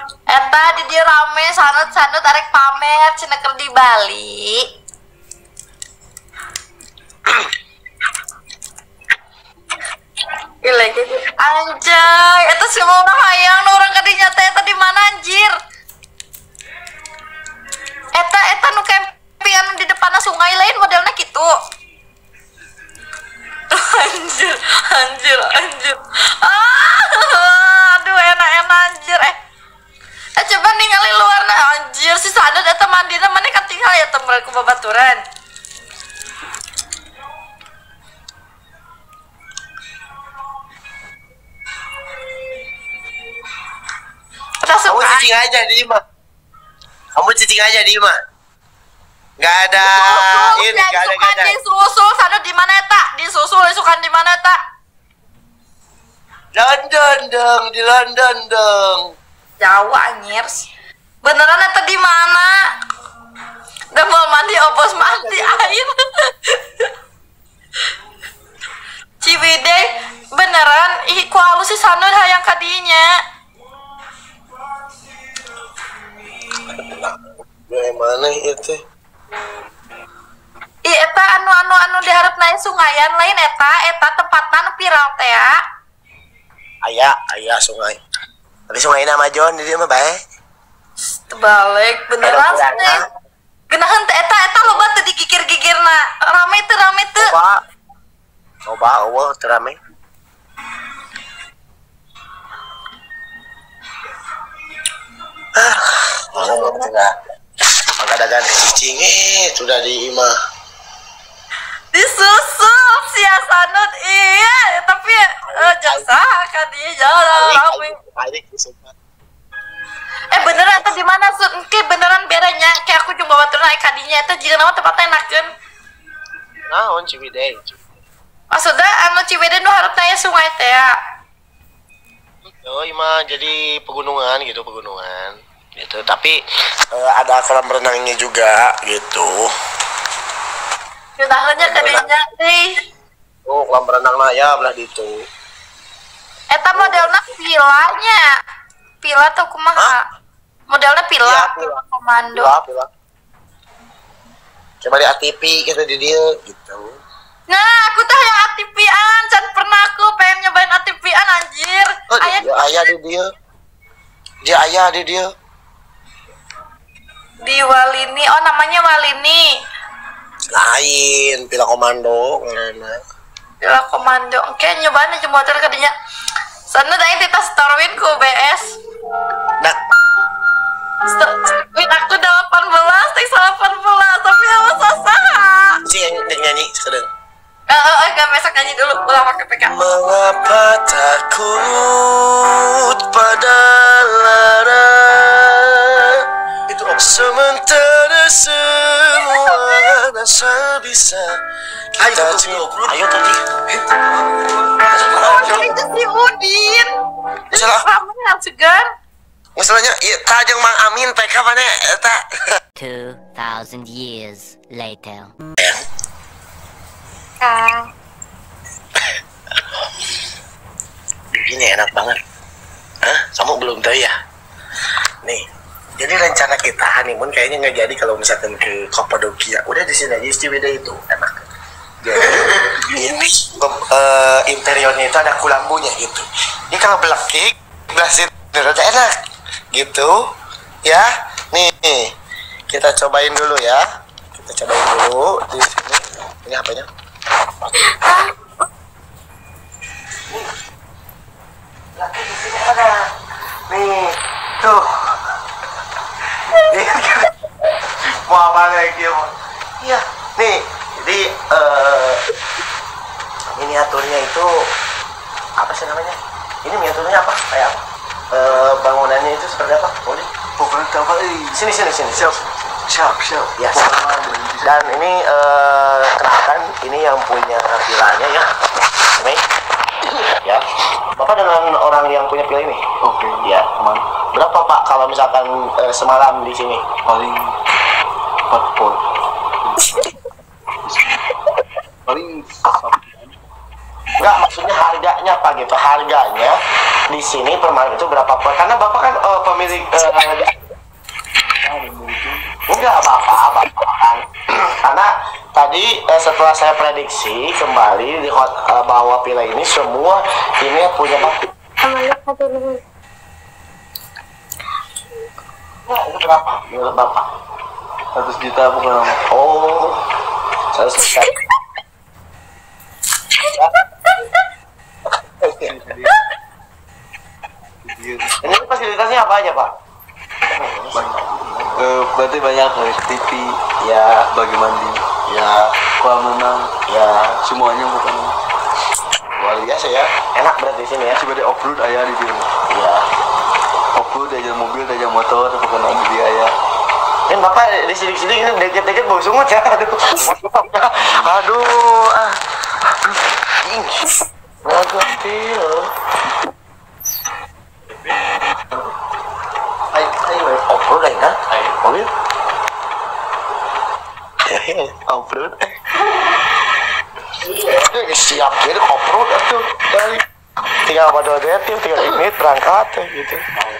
Eta di dia rame sanut arek pamer cenah keur di Bali. Gila gitu. Anjay, eta semua orang hayang orang kadinya teh eta di mana anjir? Eta nu kempian di depan sungai lain modelnya gitu. Anjir. Aduh enak anjir. Coba ningali luar na anjir si sadar eta mandina mana kan tinggal ya temen ku babaturan. Kamu cicing aja di mah. Nggak ada ini, nggak ada gadang. Di susul sadar di mana eta? Di susul isukan di mana eta? Di London dong. Jawa anjir. Beneran eta di mana? Udah mau mandi opos mati air. Ciwidey beneran ih ku halus si Sanud hayang kadinya. Gimana itu? Ih eta anu diharap naik sungayan lain eta tempatna nu viral teh ya. Aya sungai. Tapi sungai nama John di dia mah bae. Terbalik beneran sih. Genahan teh eta loba teh digigir-gigirna. Rame teu. Coba eueuh teu rame. Maka cicing sudah di imah. Disusul si Hasanut iya tapi jasa kan dia jalan rame. Beneran eta di mana Sud? Engke beneran berenya kayak aku cuma batur naik kadinya eta jiga nama tempatnya enakeun. Naon Ciwidey? Maksudnya anu Ciwidey nu hareup tanya sungai teh ya. Oh, imah jadi pegunungan gitu. Tapi ada kolam renangnya juga gitu. Yudahannya kadinya teh. Oh, kolam renang mah ya belah ditu. Eta modelna vilanya. Villa atau kumaha? Modelnya villa, ya, villa komando. Villa. Coba di ATP kita di dia gitu. Nah, aku tuh yang ATP-an, can pernah aku pengen nyobain ATP-an anjir. Oh, ayah di dia. Dia ayah di dia. Di Walini, oh namanya Walini. Lain, Villa Komando karena. Villa Komando, oke nyobain aja motor kadinya. Sana tadi kita storwin ku BS. Nah, win aku 18, teh 18, tapi apa susah. si yang nyanyi sedang. Enggak besok nyanyi dulu, ulang pakai PK. Mengapa takut pada lara? Itu sementara semua rasa bisa kita cukup. Ayo tadi. Itu si Udin. Masalah. Ramai segar. Masalahnya, iya, tajang Mang Amin, PK mana, eta. 2,000 years later. Kang. Ini enak banget. Hah? Kamu belum tahu ya? Nih, jadi rencana kita honeymoon kayaknya nggak jadi kalau misalkan ke Kapadokia. Udah di sini aja Ciwidey itu enak. Jadi ini interiornya itu ada kulambunya gitu. Ini kalau belekik, belasin udah enak gitu. Ya, nih kita cobain dulu ya. Kita cobain dulu di sini. Ini apanya? Lagi di sini ada. Nih, tuh. Mau apa lagi ya? Iya, nih. Jadi miniaturnya itu apa sih namanya? Ini miniaturnya apa? Kayak apa? Bangunannya itu seperti apa? Boleh? Pokoknya apa? Sini. Siap. Ya. Dan ini kenalkan, ini yang punya villanya ya. Ini. Ya. Bapak dengan orang yang punya villa ini? Oke. Ya. Aman. Berapa Pak kalau misalkan semalam di sini? Paling 4 pot. Paling Enggak, maksudnya harganya Pak gitu. Harganya di sini per malam itu berapa pot? Karena bapak kan pemilik enggak bapak kan. Karena tadi setelah saya prediksi kembali di bahwa villa ini semua ini punya bapak. Nah, itu berapa menurut bapak? 100 juta bukan? Oh, 100 juta. Ini fasilitasnya apa aja pak? Berarti banyak TV, Ya, bagi mandi, ya, kolam renang, ya, semuanya bukan. luar biasa ya. Enak berarti di sini ya. Coba di off-road ayah di sini. Ya. Off-road aja mobil, aja motor, bukan lagi dia ayah. Kan bapak di sini ini deket-deket bau sungut ya. Aduh, aduh, Aduh, ayo, off-road aja kan? Mobil? Off-road. Siap, jadi off-road atuh. Tinggal pada detik, tinggal ini berangkat gitu.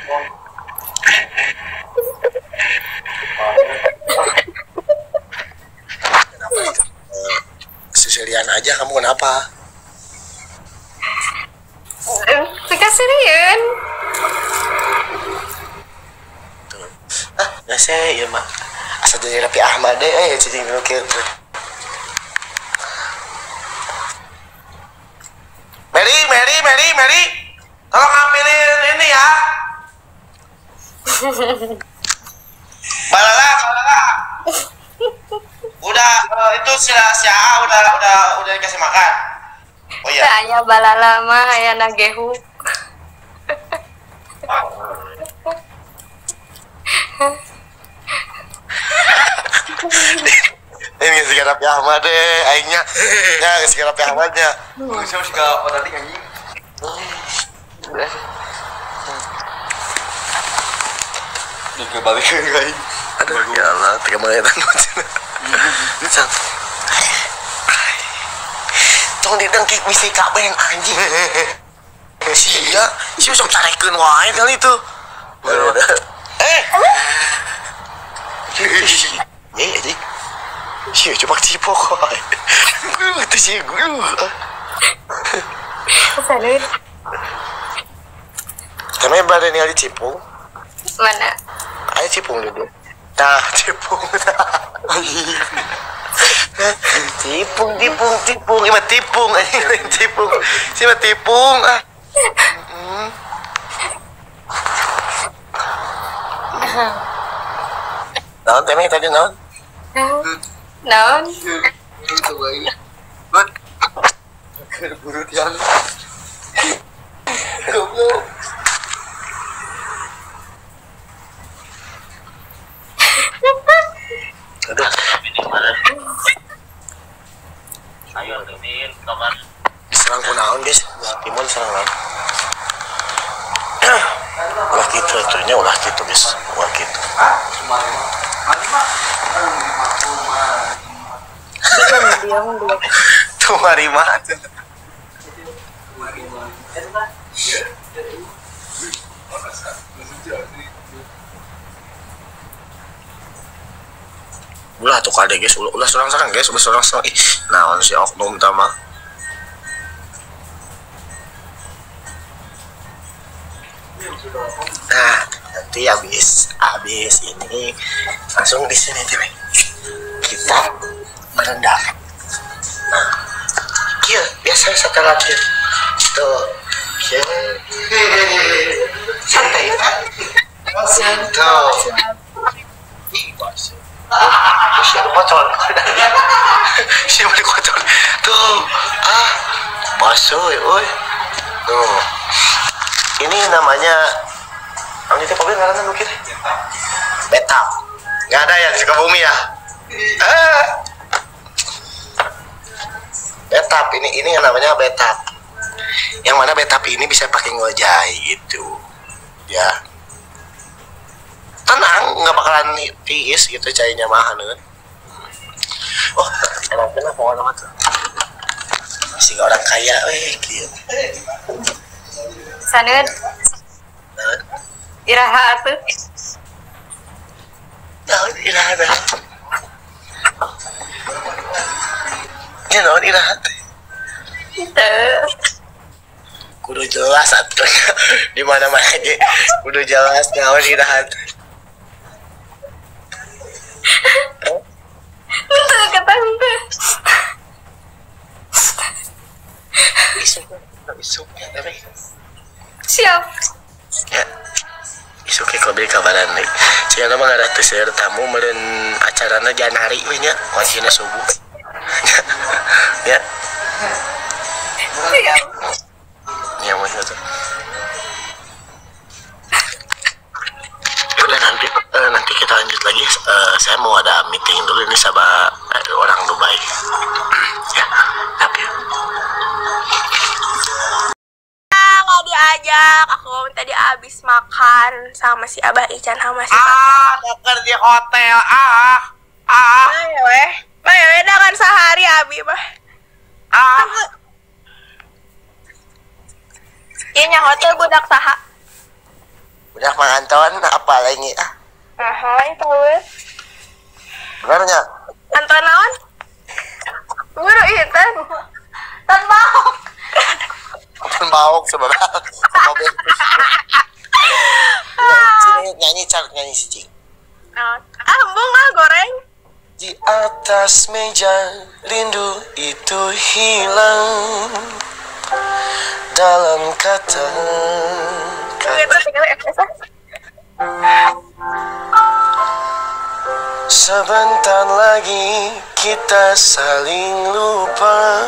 Kenapa itu? Seserian aja kamu kenapa? Kasirian. Nggak saya ya mak. Asal jadi Rapi Ahmad deh, cacing nukir tuh. Mary, tolong ambilin ini ya. Balala. Udah itu si A udah dikasih makan. Oh iya. Saya balala mah aya nagehu. Ini ngasih Rapi Ahmad deh, aingnya. Ya ngasih Rapi Ahmadnya. Saya masih gak tadi anjing. Dikebalikin guys. Aduh ya Allah, tiga menit ini sang. Tong didengkik bisi kabeng anjing. Sia, si sok carekeun wae kali itu. Anjing. Sia coba cipok wae. Itu sih gue. Salut. Kami berada di Cipung. Mana? Ayo Cipung dulu. Nah, Cipung. Tipung. Ini mah tipung. Tipung. Si mah tipung. Naon teh tadi naon? Naon? Itu baik. Buat berburu yang goblok. Aduh. Ayo Demin, kabar. Diserang kunaon guys? Timun diserang naon? Ulah gitu atunya, ulah gitu guys. Ulah gitu. Diam. Tuh marima. Ulah tuh kade guys, ulah serang-serang guys, ulah serang-serang. Ih, naon si oknum tama. Nah, nanti habis ini langsung di sini cewek. Kita berendam. Nah, kia biasa setelah kia tuh kia santai kan? Santai. Siapa bocor? Siapa dikocor? Tuh, masuk, oi. Tuh, ini namanya, ang itu mobil nggak ada mungkin? Betap, nggak ada ya di Sukabumi ya? Betap ini yang namanya betap. Yang mana betap ini bisa pakai ngojai gitu, ya. Tenang, nggak bakalan tiis gitu cairnya mahan kan. Oh, enak mau nama tuh. Masih orang kaya, gitu. Saneun. Iraha atuh. Naon iraha teh? Ya naon iraha teh? Teu. Kudu jelas atuh. Di mana-mana ge kudu jelas naon iraha teh. Teu kata henteu. Isuknya tapi Siap. ya isuknya kalau beli kabaran nih saya nama nggak ada saya tamu meren acaranya janari we nya wajibnya subuh ya Siap. ya mas itu udah nanti kita lanjut lagi. Saya mau ada meeting dulu ini sama orang Dubai ya tapi Nggak diajak, aku tadi abis makan sama si Abah Ican sama si dokter di hotel beda kan sehari abi mah. Iya hotel budak saha. udah manganton apa lagi Itu weh. benernya Anton naon? Guru Intan. Tan mau. kan bauk sebenarnya mobil sini nyanyi si Cing Embung lah goreng. di atas meja rindu itu hilang dalam kata sebentar lagi kita saling lupa.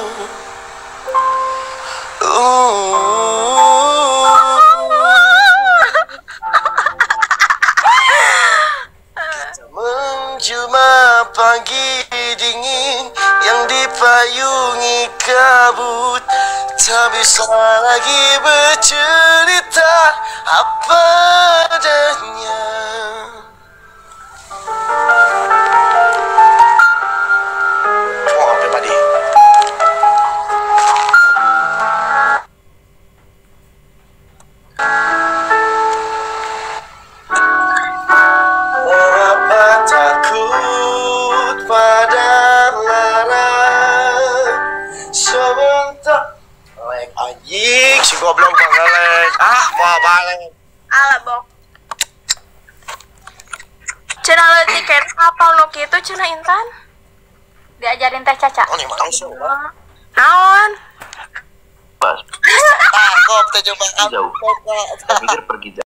Menjelma pagi dingin yang dipayungi kabut, tak bisa lagi bercerita apa adanya. Oh, apa tadi? Mengapa takut pada larang sebentar? Lek anjing si goblok banget. Mau balik. Ala bok. Cenah leutik kan hafal nu kitu cenah Intan. Diajarin teh Caca. Oh, ini mah langsung. Naon? Pas Kop teh coba jauh. Saya pikir pergi jauh.